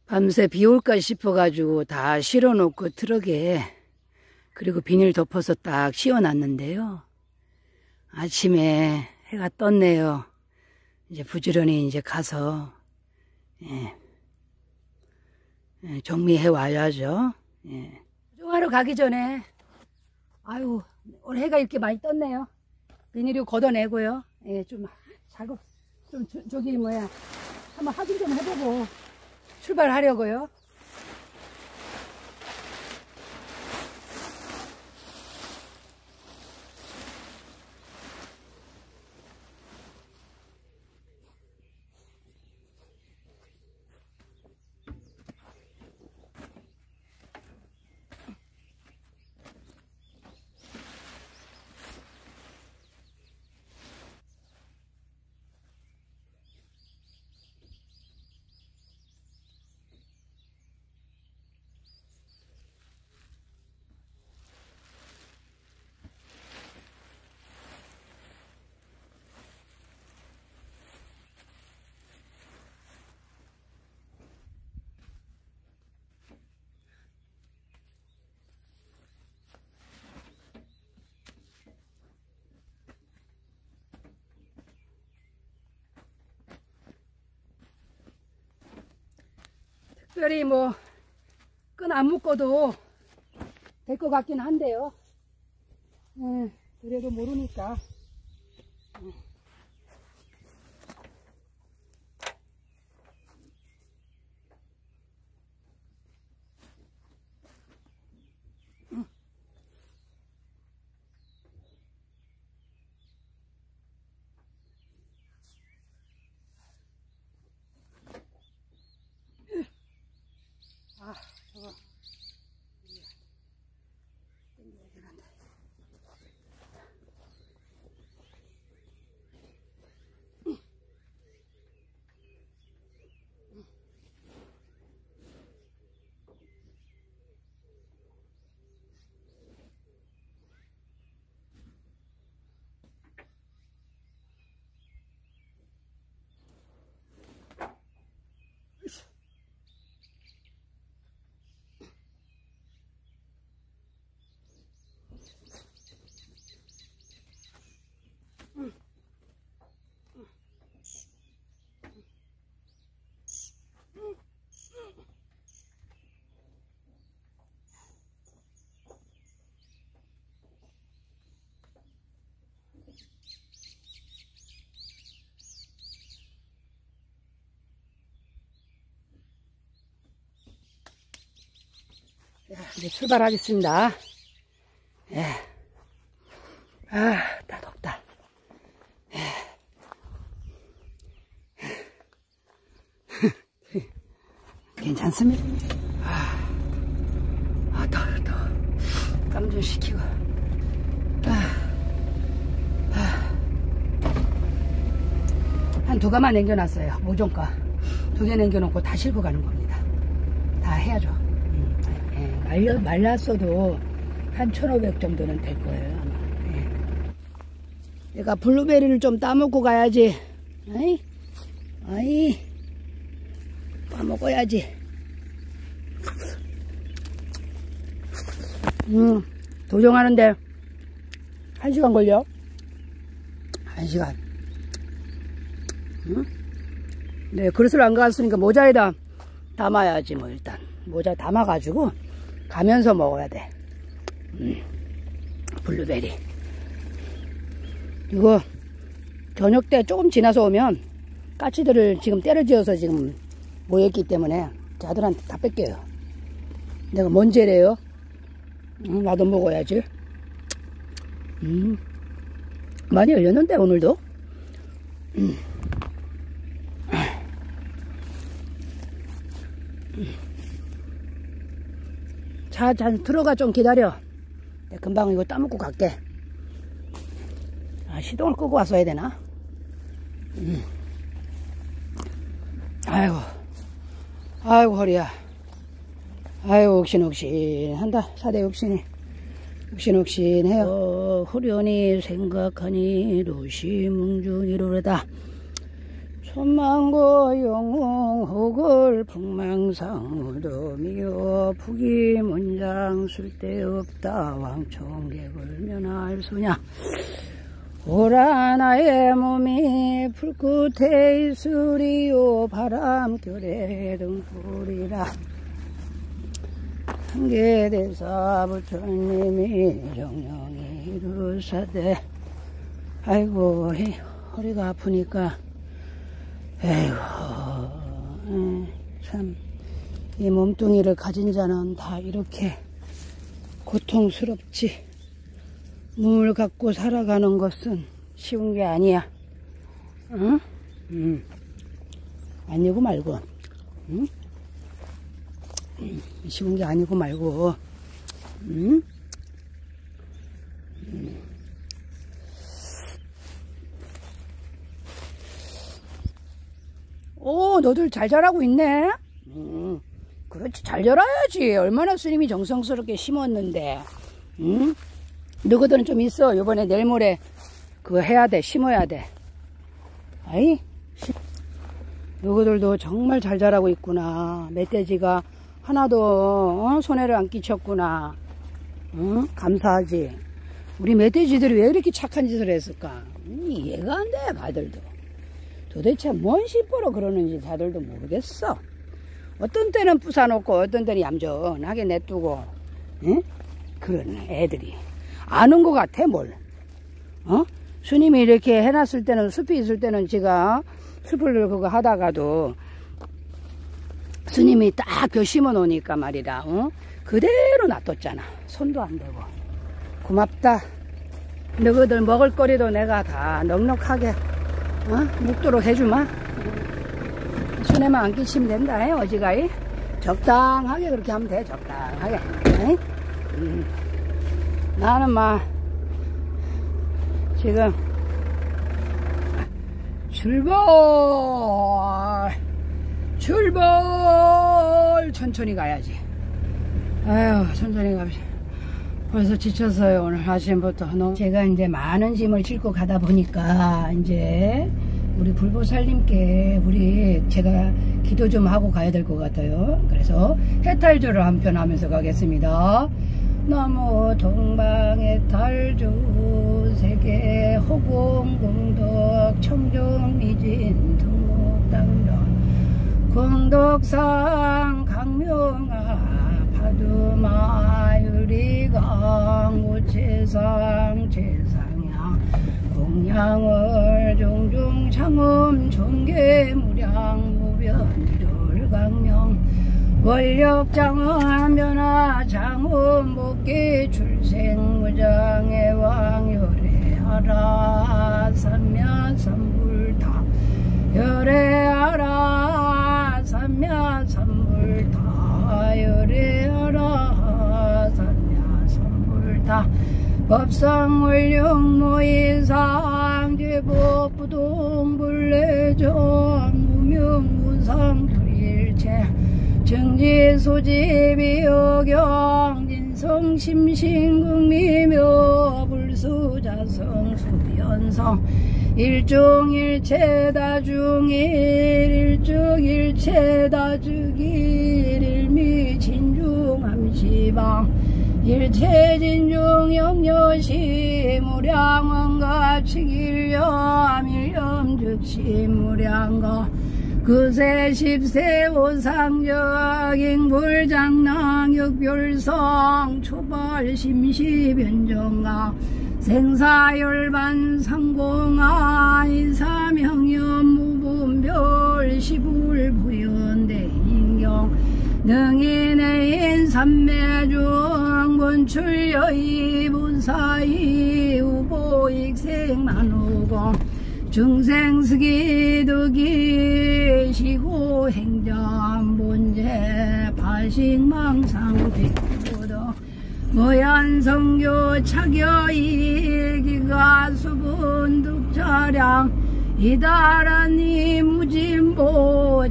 밤새 비 올까 싶어가지고 다 실어놓고 트럭에, 그리고 비닐 덮어서 딱 씌워놨는데요. 아침에 해가 떴네요. 이제 부지런히 이제 가서 정리해 와야죠. 조종하러 가기 전에, 아유, 오늘 해가 이렇게 많이 떴네요. 비닐을 걷어내고요. 좀 작업, 한번 확인 좀 해보고 출발하려고요. 특별히 뭐 끈 안 묶어도 될 것 같긴 한데요. 그래도 모르니까. 저거 땡겨야긴 한데. 이제 출발하겠습니다. 다 덥다. 괜찮습니다. 더워. 땀 좀 식히고. 한 2가만 남겨놨어요. 모종가 2개 남겨놓고 다 싣고 가는 겁니다. 다 해야죠. 말랐어도 한 1,500 정도는 될 거예요, 아마. 내가 블루베리를 좀 따먹고 가야지. 아이, 따먹어야지. 도정하는데 1시간 걸려. 1시간. 네, 그릇을 안 가졌으니까 모자에다 담아야지, 뭐, 일단. 모자 담아가지고 가면서 먹어야 돼. 블루베리. 이거 저녁 때 조금 지나서 오면 까치들을 지금 때를 지어서 지금 모였기 때문에 자들한테 다 뺏겨요. 내가 뭔 죄래요? 나도 먹어야지. 많이 열렸는데 오늘도. 자, 들어가. 좀 기다려. 내가 금방 이거 따먹고 갈게. 시동을 끄고 왔어야 되나? 아이고 허리야. 아이고 옥신옥신한다. 4대 옥신이 옥신옥신해요. 후련히 생각하니 도시뭉중이로르다. 손망고 영웅 호글 풍망상 무덤이여 북이 문장 쓸데없다 왕총객을 면할 소냐. 오라 나의 몸이 불끝에 있으리요 바람결에 등불이라. 한계대사 부처님이 정령이 이르사대 아이고 허리가 아프니까 에이구 참 이 몸뚱이를 가진 자는 다 이렇게 고통스럽지. 몸을 갖고 살아가는 것은 쉬운 게 아니야. 응? 아니고 말고. 응? 쉬운 게 아니고 말고. 응? 오, 너들 잘 자라고 있네? 그렇지, 잘 자라야지. 얼마나 스님이 정성스럽게 심었는데. 응? 너희들은 좀 있어. 요번에 내일 모레 그거 해야 돼. 심어야 돼. 아이, 너희들도 정말 잘 자라고 있구나. 멧돼지가 하나도 손해를 안 끼쳤구나. 응? 감사하지. 우리 멧돼지들이 왜 이렇게 착한 짓을 했을까? 이해가 안 돼, 가들도. 도대체 뭔 시보로 그러는지 자들도 모르겠어. 어떤 때는 부사놓고 어떤 때는 얌전하게 냅두고. 응? 그런 애들이 아는 것 같아. 뭘 스님이 이렇게 해놨을 때는, 숲이 있을 때는 제가 숲을 그거 하다가도 스님이 딱 벼 심어 놓으니까 말이다 그대로 놔뒀잖아. 손도 안 대고. 고맙다. 너희들 먹을거리도 내가 다 넉넉하게 묵도록 해주마. 손에만 안 끼치면 된다. 어지가이 적당하게 그렇게 하면 돼. 적당하게. 나는 막 지금 출발 천천히 가야지. 아유, 천천히 가야지. 벌써 지쳤어요. 오늘 아침부터 너무. 제가 이제 많은 짐을 싣고 가다 보니까 이제 우리 불보살님께 제가 기도 좀 하고 가야 될 것 같아요. 그래서 해탈조를 한 편 하면서 가겠습니다. 나무 동방의 탈주 세계 호공공덕 청정미진 등목당전 공덕상 강명아 파두마 유리강 우체상 최상향 공양을 종종 창음 종계무량 무변 일월강명 원력장은 변화 장음 복귀 출생무장의 왕열애하라 삼야삼불타 열애하라 삼야삼불타 열애하라 삼야삼불타 법상원령모의상 제법부동불례전 무명무상두일체 정지소지비여경 진성심신국미묘 불수자성 수연성 일종일체다중일 일중일체다주길 일미진중함시방 일체진중 영여시 무량원가 치길염 일염즉시 무량가 그세 십세 오상적 인불장랑 육별성 초벌 심시변정가 생사열반 상공아 이사명연 무분별 시불부연대인경 능인의인 삼매중 본출여의 본사의 우보익생만우공 중생스기득이 시고행전 본제 파식망상백보도 무연성교 차교이 기가수분득차량 이다라니 무진보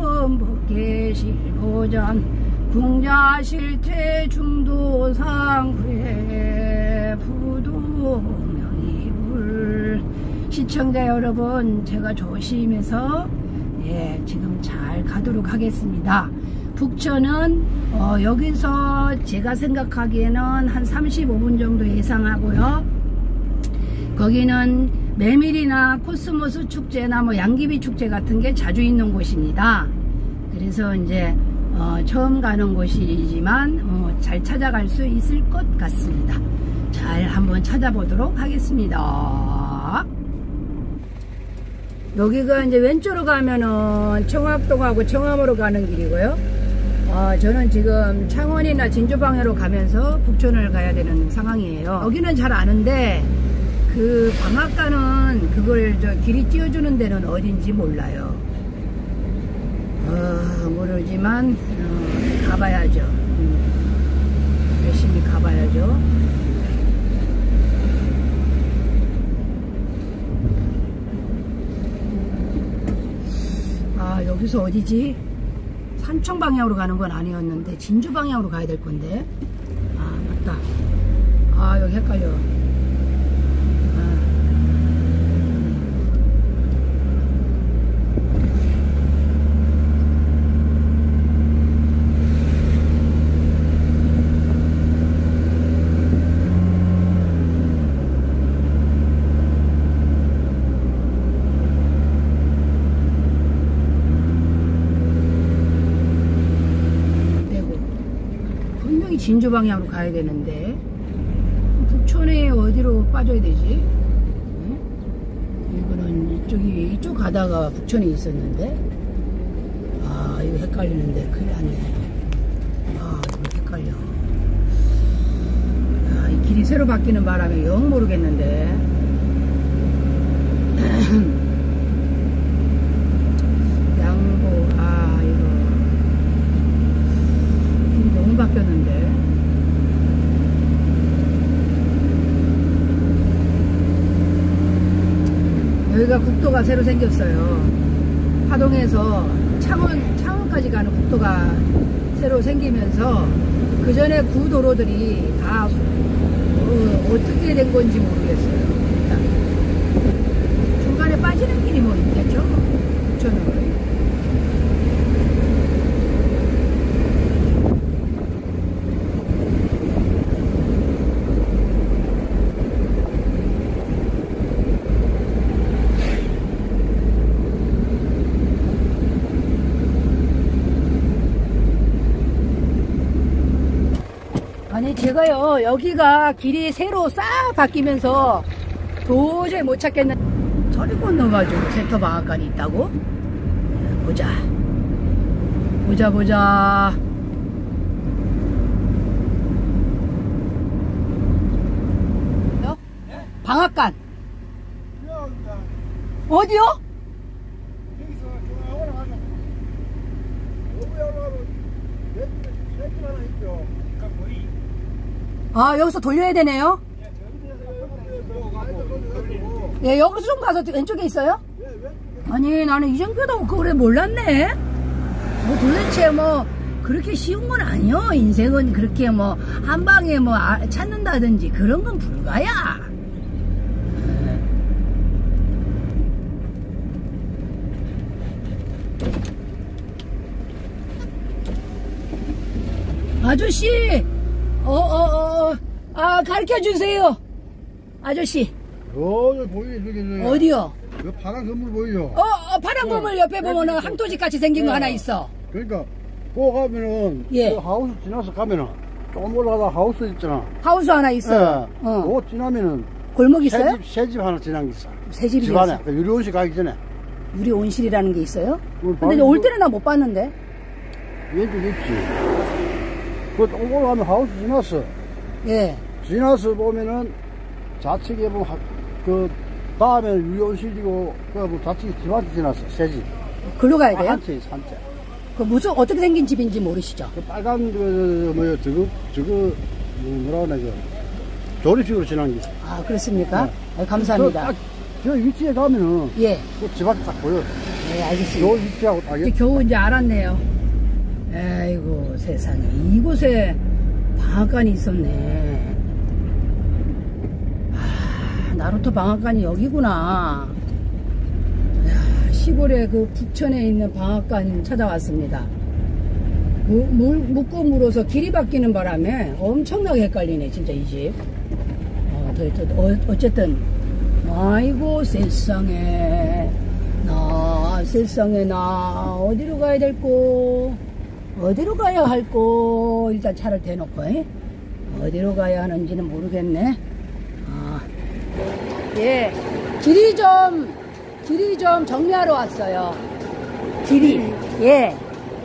장음법계실보전 궁자실태 중도상회 부도명이불 시청자 여러분, 제가 조심해서 지금 잘 가도록 하겠습니다. 북천은 여기서 제가 생각하기에는 한 35분 정도 예상하고요. 거기는 메밀이나 코스모스 축제나 뭐 양귀비 축제 같은 게 자주 있는 곳입니다. 그래서 이제 처음 가는 곳이지만 잘 찾아갈 수 있을 것 같습니다. 잘 한번 찾아보도록 하겠습니다. 여기가 이제 왼쪽으로 가면은 청학동하고 청암으로 가는 길이고요. 저는 지금 창원이나 진주 방향으로 가면서 북촌을 가야 되는 상황이에요. 여기는 잘 아는데 그 방앗간은 그걸 길이 띄워주는 데는 어딘지 몰라요. 모르지만 가봐야죠. 열심히 가봐야죠. 여기서 어디지? 산청 방향으로 가는 건 아니었는데 진주 방향으로 가야 될 건데. 맞다. 여기 헷갈려. 진주 방향으로 가야 되는데 북촌에 어디로 빠져야 되지? 이거는 이쪽 가다가 북촌에 있었는데 이거 헷갈리는데 큰일 났네. 이거 헷갈려. 이 길이 새로 바뀌는 바람에 영 모르겠는데. 양보 이거 길이 너무 바뀌었는데. 여기가 국도가 새로 생겼어요. 하동에서 창원까지 가는 국도가 새로 생기면서 그 전에 구도로들이 다 어떻게 된 건지 모르겠어요. 일단 중간에 빠지는 길이 뭐 있겠죠? 북천으로. 아니 제가요 여기가 길이 새로 싹 바뀌면서 도저히 못 찾겠는. 저리 건너가지고 센터 방앗간이 있다고? 보자. 방앗간 어디요? 여기서 돌려야 되네요. 여기서 좀 가서 왼쪽에 있어요? 아니 나는 이 정도도 그래 몰랐네. 도대체 그렇게 쉬운 건 아니요. 인생은 그렇게 한 방에 찾는다든지 그런 건 불가야. 아저씨, 가르쳐 주세요. 아저씨. 여기 보이죠? 어디요? 그 파란 건물 보이죠? 파란 건물 옆에 보면은 항토집 같이 생긴 거 하나 있어. 그러니까, 그 가면은, 그 하우스 지나서 가면은, 조금 올라가다 하우스 있잖아. 하우스 하나 있어. 그거 지나면은, 골목 있어요? 새집 하나 지난 게 있어. 새집이 집 안에. 그 유리온실 가기 전에. 유리온실이라는 게 있어요? 근데 올 때는 나 못 봤는데. 왼쪽에 있지. 그 조금 올라가면 하우스 지났어. 예. 지나서 보면은, 좌측에 보면, 그 다음에 유리온실이고, 그 좌측에 집한테 지났어. 새집. 글로 가야 돼요? 한채 있어, 한채. 그 어떻게 생긴 집인지 모르시죠? 그 빨간 저거 뭐라 그러나 조립식으로 지난 게 있어. 그렇습니까? 감사합니다. 저 위치에 가면은 그 집 앞이 딱 보여. 네, 알겠습니다. 저 위치하고 딱. 겨우 이제 알았네요. 아이고 세상에 이곳에 방앗간이 있었네. 나루토 방앗간이 여기구나. 이야, 시골에 그 북천에 있는 방앗간 찾아왔습니다. 묻고 물어서 길이 바뀌는 바람에 엄청나게 헷갈리네 진짜 이 집. 어쨌든 아이고 세상에 나 어디로 가야 될꼬, 어디로 가야 할꼬. 일단 차를 대놓고 어디로 가야 하는지는 모르겠네. 예, 길이 좀 정리하러 왔어요. 길이. 예.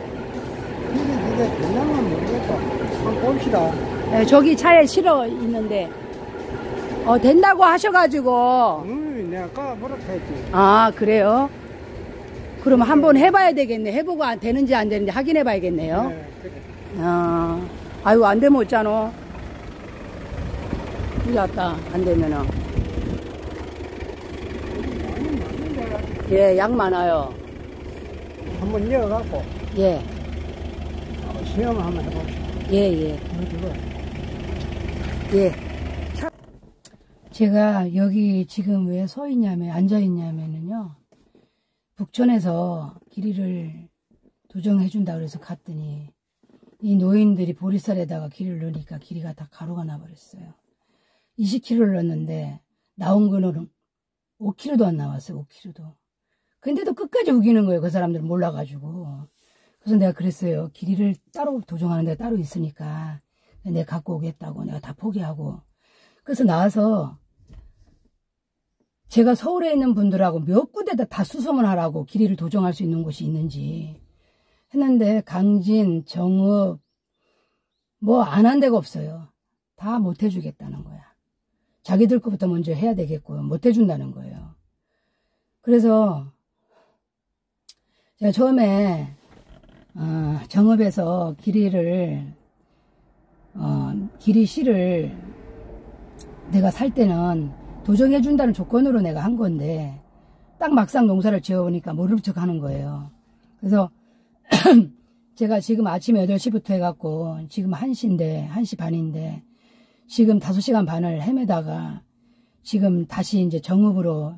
이게 그냥은 모르겠다. 한번 봅시다. 네, 저기 차에 실어 있는데 된다고 하셔가지고. 내가 까버렸다 했지. 아, 그래요? 그럼 한번 해봐야 되겠네. 해보고 되는지 안 되는지 확인해 봐야겠네요. 네, 그래. 아이고, 안 되면 어쩌노? 큰일 났다. 안 되면은. 예, 양 많아요. 한번 이어갖고 예. 시험을 한번 해봅시다. 예. 예. 제가 여기 지금 왜 서 있냐면, 앉아 있냐면은요, 북촌에서 길이를 도정해준다 그래서 갔더니, 이 노인들이 보리쌀에다가 길이를 넣으니까 길이가 다 가루가 나버렸어요. 20kg를 넣었는데, 나온 거는 5kg도 안 나왔어요, 5kg도. 근데도 끝까지 우기는 거예요, 그 사람들은 몰라가지고. 그래서 내가 그랬어요. 길이를 따로 도정하는 데가 따로 있으니까, 내가 갖고 오겠다고 내가 다 포기하고. 그래서 나와서, 제가 서울에 있는 분들하고 몇 군데다 다 수소문 하라고 길이를 도정할 수 있는 곳이 있는지 했는데, 강진, 정읍, 뭐 안 한 데가 없어요. 다 못 해주겠다는 거야. 자기들 거부터 먼저 해야 되겠고요. 못 해준다는 거예요. 그래서 제가 처음에 정읍에서 길이 씨를 내가 살 때는 도정해 준다는 조건으로 내가 한 건데, 딱 막상 농사를 지어보니까 모르는 척 하는 거예요. 그래서 제가 지금 아침 8시부터 해갖고 지금 1시 반인데 지금 5시간 반을 헤매다가 지금 다시 이제 정읍으로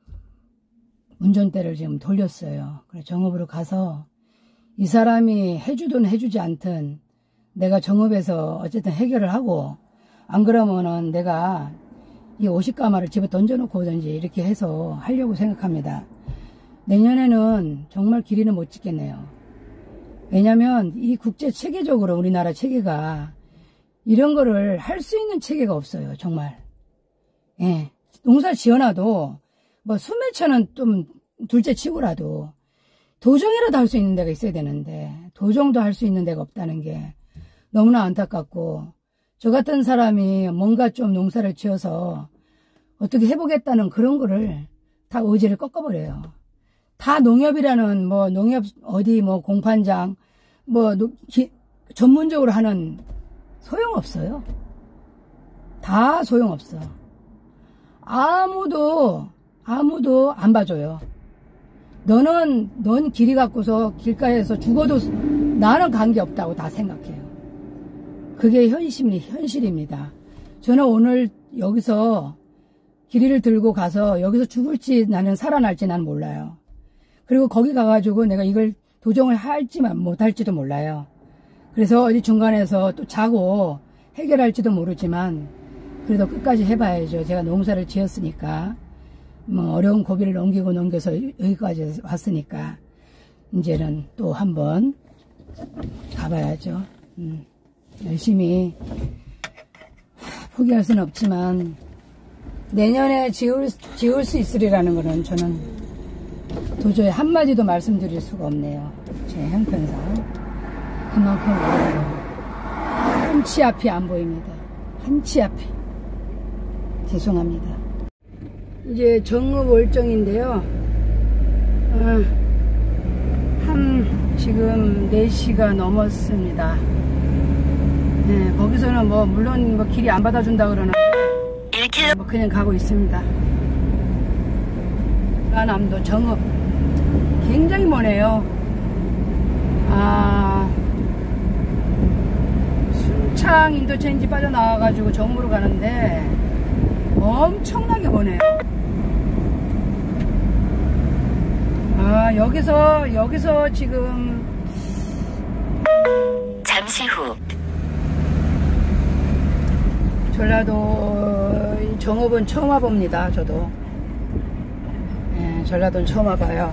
운전대를 지금 돌렸어요. 그래서 정읍으로 가서 이 사람이 해주든 해주지 않든 내가 정읍에서 어쨌든 해결을 하고, 안 그러면은 내가 이 50가마를 집에 던져놓고 오든지 이렇게 해서 하려고 생각합니다. 내년에는 정말 길이는 못 짓겠네요. 왜냐면 이 국제 체계적으로 우리나라 체계가 이런 거를 할 수 있는 체계가 없어요. 정말. 예. 농사 지어놔도 뭐 수매천은 좀 둘째 치고라도 도정이라도 할 수 있는 데가 있어야 되는데, 도정도 할 수 있는 데가 없다는 게 너무나 안타깝고, 저 같은 사람이 뭔가 좀 농사를 지어서 어떻게 해보겠다는 그런 거를 다 의지를 꺾어버려요. 다 농협이라는 뭐 농협 어디 뭐 공판장 뭐 전문적으로 하는 소용없어요. 다 소용없어. 아무도 안 봐줘요. 넌 길이 갖고서 길가에서 죽어도 나는 관계없다고 다 생각해요. 그게 현실입니다. 저는 오늘 여기서 길이를 들고 가서 여기서 죽을지 나는 살아날지 난 몰라요. 그리고 거기 가가지고 내가 이걸 도정을 할지만 못할지도 몰라요. 그래서 어디 중간에서 또 자고 해결할지도 모르지만 그래도 끝까지 해봐야죠. 제가 농사를 지었으니까, 뭐 어려운 고비를 넘겨서 여기까지 왔으니까 이제는 또 한번 가봐야죠. 열심히 포기할 수는 없지만 내년에 지을 수 있으리라는 거는 저는 도저히 한마디도 말씀드릴 수가 없네요. 제 형편상 그만큼 어려워요. 한치 앞이 안 보입니다. 한치 앞이. 죄송합니다. 이제 정읍 월정인데요. 지금 4시가 넘었습니다. 네, 거기서는 뭐 물론 뭐 길이 안 받아준다 그러는데 뭐 그냥 가고 있습니다. 남도 정읍 굉장히 머네요. 순창 인터체인지 빠져나와가지고 정읍으로 가는데 엄청나게 보네요. 아, 여기서 지금 잠시 후 전라도 정읍은 처음 와봅니다. 저도. 예, 전라도는 처음 와봐요.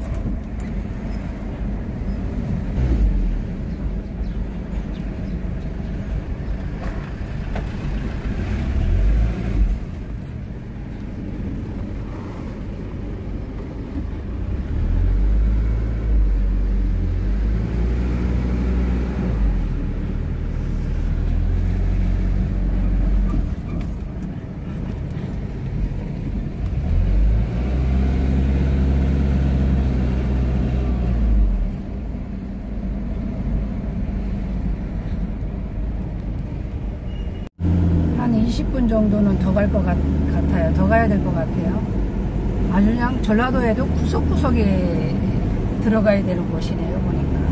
한 20분 정도는 더 갈 것 같아요. 더 가야 될 것 같아요. 아주 그냥 전라도에도 구석구석에 들어가야 되는 곳이네요. 보니까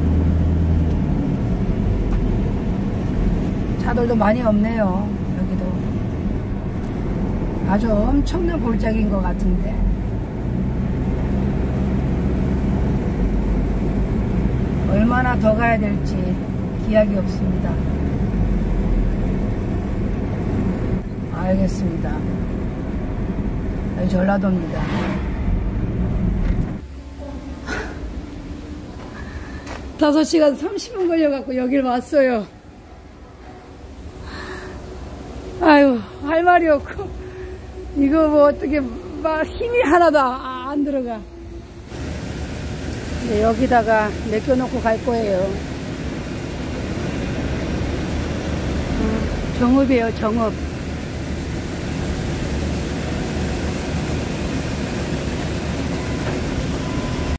차들도 많이 없네요. 여기도 아주 엄청난 골짜기인 것 같은데 얼마나 더 가야 될지 기약이 없습니다. 알겠습니다. 여기 전라도입니다. 다섯 시간 30분 걸려갖고 여길 왔어요. 아유, 할 말이 없고 이거 뭐 어떻게 막 힘이 하나도 안 들어가. 네, 여기다가 맡겨놓고 갈 거예요. 정읍이에요, 정읍.